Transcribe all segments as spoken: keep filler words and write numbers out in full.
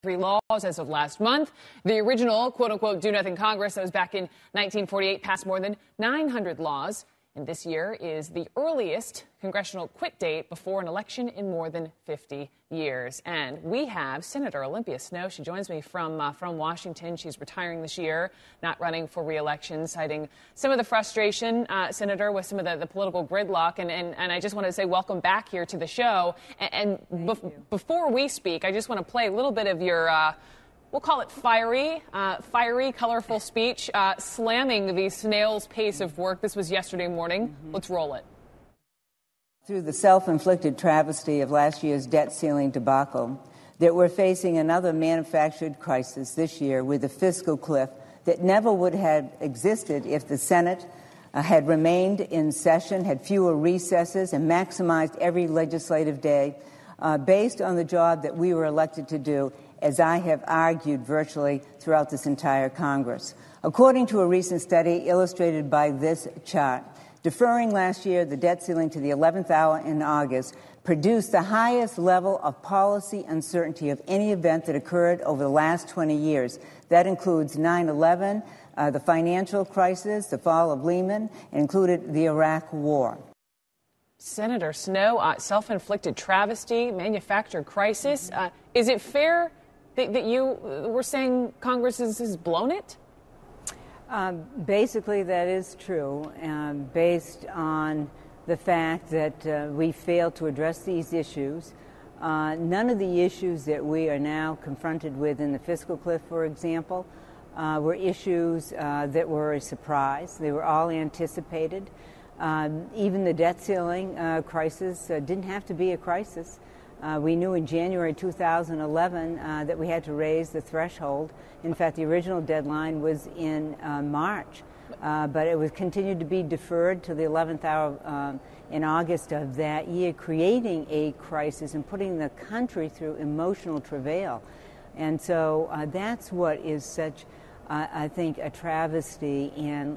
Three laws as of last month. The original quote-unquote do-nothing Congress that was back in nineteen forty-eight passed more than nine hundred laws. And this year is the earliest congressional quit date before an election in more than fifty years. And we have Senator Olympia Snowe. She joins me from uh, from Washington. She's retiring this year, not running for re-election, citing some of the frustration, uh, Senator, with some of the, the political gridlock. And, and, and I just want to say welcome back here to the show. And, and bef- before we speak, I just want to play a little bit of your... Uh, We'll call it fiery, uh, fiery, colorful speech, uh, slamming the snail's pace of work. This was yesterday morning. Mm-hmm. Let's roll it. Through the self-inflicted travesty of last year's debt ceiling debacle, that we're facing another manufactured crisis this year with a fiscal cliff that never would have existed if the Senate uh, had remained in session, had fewer recesses, and maximized every legislative day uh, based on the job that we were elected to do, as I have argued virtually throughout this entire Congress. According to a recent study illustrated by this chart, deferring last year the debt ceiling to the eleventh hour in August produced the highest level of policy uncertainty of any event that occurred over the last twenty years. That includes nine eleven, uh, the financial crisis, the fall of Lehman, and included the Iraq War. Senator Snowe, uh, self-inflicted travesty, manufactured crisis. Uh, is it fair that, that you were saying Congress has, has blown it? Um, basically, that is true, um, based on the fact that uh, we failed to address these issues. Uh, none of the issues that we are now confronted with in the fiscal cliff, for example, uh, were issues uh, that were a surprise. They were all anticipated. Um, even the debt ceiling uh, crisis uh, didn't have to be a crisis. Uh, we knew in January two thousand eleven uh, that we had to raise the threshold. In fact, the original deadline was in uh, March, uh, but it was continued to be deferred to the eleventh hour um, in August of that year, creating a crisis and putting the country through emotional travail. And so uh, that's what is such, uh, I think, a travesty, and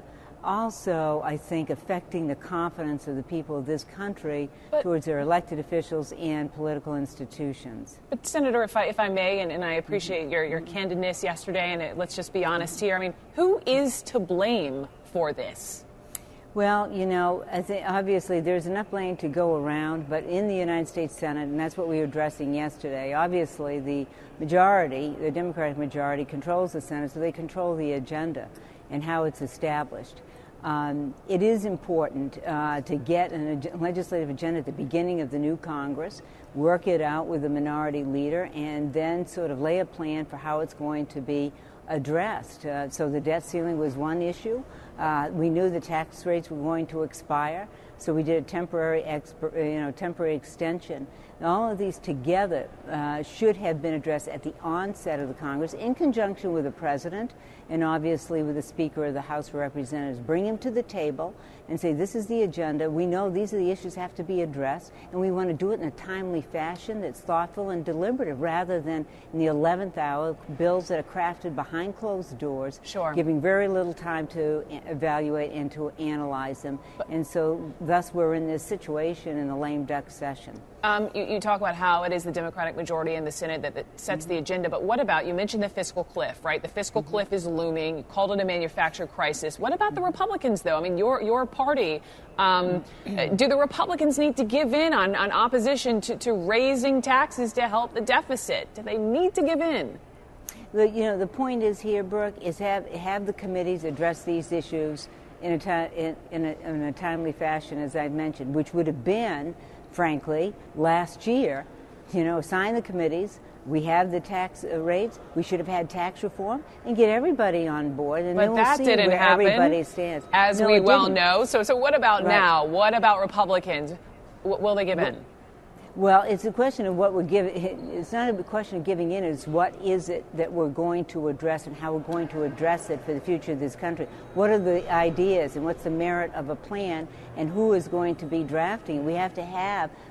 also, I think, affecting the confidence of the people of this country but, towards their elected officials and political institutions. But, Senator, if I, if I may, and, and I appreciate mm-hmm. your, your candidness yesterday, and it, let's just be honest here, I mean, who is to blame for this? Well, you know, I think obviously there's enough blame to go around, but in the United States Senate, and that's what we were addressing yesterday, obviously the majority, the Democratic majority, controls the Senate, so they control the agenda and how it's established. Um, it is important uh, to get a ag- legislative agenda at the beginning of the new Congress, work it out with the minority leader, and then sort of lay a plan for how it's going to be addressed. Uh, so the debt ceiling was one issue. Uh, we knew the tax rates were going to expire, so we did a temporary, exp- you know, temporary extension. And all of these together uh, should have been addressed at the onset of the Congress in conjunction with the President and obviously with the Speaker of the House of Representatives. Bring him to the table and say, this is the agenda. We know these are the issues that have to be addressed, and we want to do it in a timely fashion that's thoughtful and deliberative rather than in the eleventh hour, bills that are crafted behind closed doors, sure. giving very little time to evaluate and to analyze them. But, and so thus we're in this situation in the lame duck session. Um, you, you talk about how it is the Democratic majority in the Senate that, that sets mm-hmm. the agenda, but what about, you mentioned the fiscal cliff, right? The fiscal mm-hmm. cliff is looming. You called it a manufactured crisis. What about the Republicans, though? I mean, your your party, um, mm-hmm. do the Republicans need to give in on, on opposition to, to raising taxes to help the deficit? Do they need to give in? The, you know, the point is here, Brooke, is have, have the committees address these issues in a, ti- in, in, a, in a timely fashion, as I've mentioned, which would have been, frankly, last year. You know, assign the committees. We have the tax rates. We should have had tax reform and get everybody on board, and but then we'll that see didn't where happen, everybody stands. as no, we well didn't. know. So, so what about right. now? What about Republicans? W- will they give in? Well, it's a question of what we're giving. It's not a question of giving in. It's what is it that we're going to address and how we're going to address it for the future of this country. What are the ideas and what's the merit of a plan and who is going to be drafting? We have to have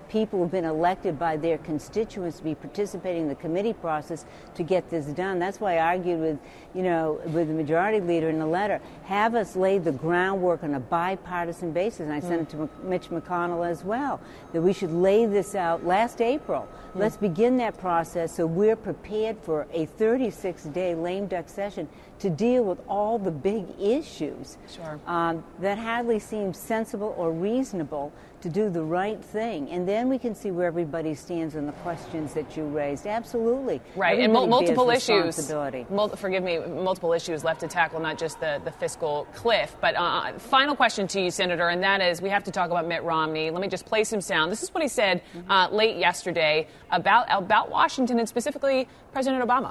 people who've been elected by their constituents to be participating in the committee process to get this done. That's why I argued with, you know, with the majority leader in the letter, have us lay the groundwork on a bipartisan basis, and I sent it to Mitch McConnell as well, that we should lay this out last April. Mm. Let's begin that process so we're prepared for a thirty-six day lame duck session to deal with all the big issues. Sure. Um, that hardly seems sensible or reasonable to do the right thing. And then we can see where everybody stands on the questions that you raised. Absolutely. Right, everybody and mul- multiple issues. Mul- forgive me, multiple issues left to tackle, not just the, the fiscal cliff. But uh, final question to you, Senator, and that is, we have to talk about Mitt Romney. Let me just play some sound. This is what he said uh, late yesterday about, about Washington and specifically President Obama.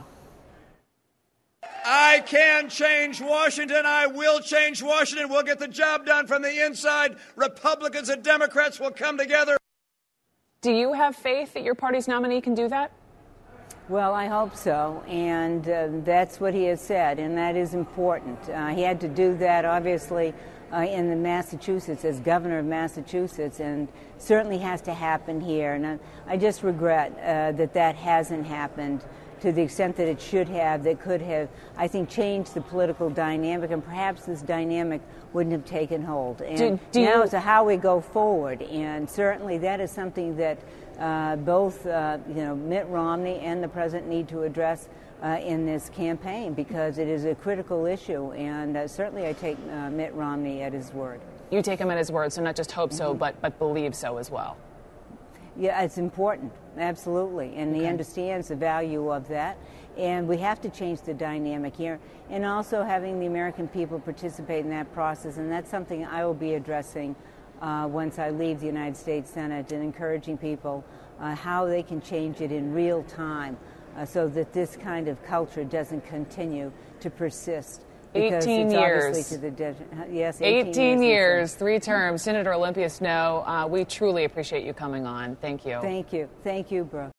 I can change Washington. I will change Washington. We'll get the job done from the inside. Republicans and Democrats will come together. Do you have faith that your party's nominee can do that? Well, I hope so, and uh, that's what he has said, and that is important. Uh, he had to do that, obviously, uh, in the Massachusetts, as governor of Massachusetts, and certainly has to happen here. And I, I just regret uh, that that hasn't happened to the extent that it should have, that could have, I think, changed the political dynamic, and perhaps this dynamic wouldn't have taken hold. And do, do now you... it's a how we go forward, and certainly that is something that uh, both, uh, you know, Mitt Romney and the president need to address uh, in this campaign, because it is a critical issue, and uh, certainly I take uh, Mitt Romney at his word. You take him at his word, so not just hope so, mm-hmm. but, but believe so as well. Yeah, it's important, absolutely, and okay. he understands the value of that, and we have to change the dynamic here, and also having the American people participate in that process, and that's something I will be addressing uh, once I leave the United States Senate, and encouraging people uh, how they can change it in real time uh, so that this kind of culture doesn't continue to persist. eighteen years. To the de- yes, eighteen, eighteen years, years three terms. Senator Olympia Snowe, uh, we truly appreciate you coming on. Thank you. Thank you. Thank you, Brooke.